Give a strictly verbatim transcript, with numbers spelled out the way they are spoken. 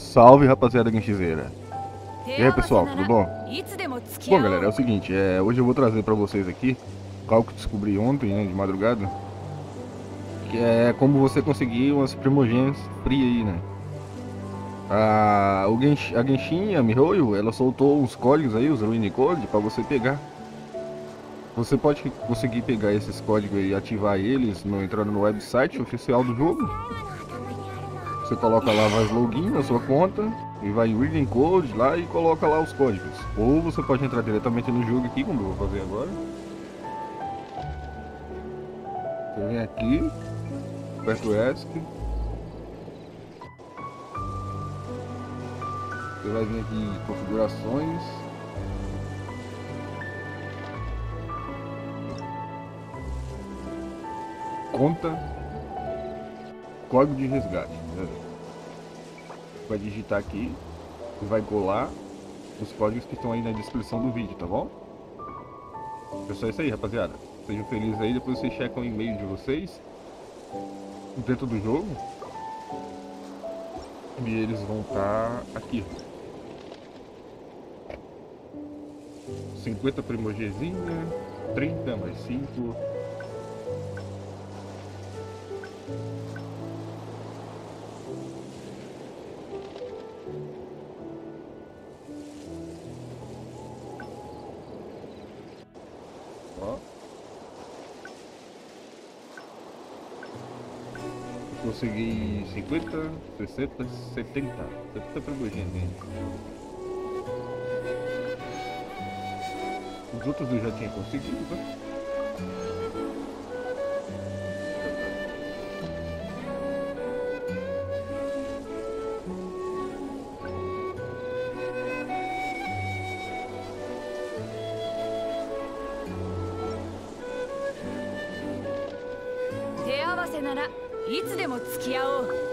Salve, rapaziada ganchizeira. E aí, pessoal, tudo bom? Bom, galera, é o seguinte, é, hoje eu vou trazer pra vocês aqui algo que descobri ontem, né, de madrugada, que é como você conseguir umas primogênitas free aí, né? A, o Gensh, a Genshin, a Mihoyo, ela soltou uns códigos aí, os Ruin Code, pra você pegar. Você pode conseguir pegar esses códigos e ativar eles no, entrando no website oficial do jogo. Você coloca lá, faz login na sua conta e vai em Reading Code lá e coloca lá os códigos. Ou você pode entrar diretamente no jogo aqui, como eu vou fazer agora. Você vem aqui, aperta o ESC. Você vai vir aqui em configurações. Conta. Código de resgate. Né? Vai digitar aqui e vai colar os códigos que estão aí na descrição do vídeo, tá bom? É só isso aí, rapaziada. Sejam felizes aí, depois vocês checam o e-mail de vocês dentro do jogo e eles vão estar aqui. cinquenta primogezinha, trinta mais cinco. Ó. Consegui cinquenta, sessenta, setenta. setenta primogezinhas. Os outros eu já tinha conseguido, né? Te 合わせならいつでも付き合おう。